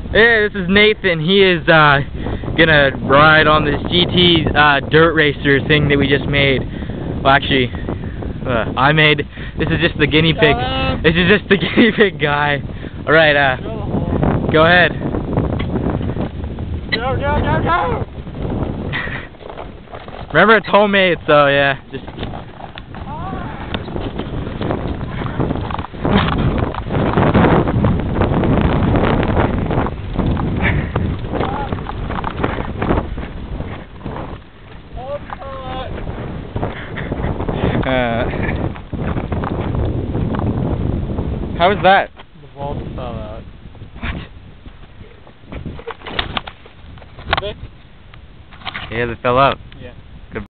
Hey, this is Nathan. He is gonna ride on this GT Dirtracer thing that we just made. Well, actually, I made. This is just the guinea pig. This is just the guinea pig guy. All right, go ahead. Go, go, go, go! Remember, it's homemade, so yeah, just. How was that? The vault fell out. What? Yeah, it fell out.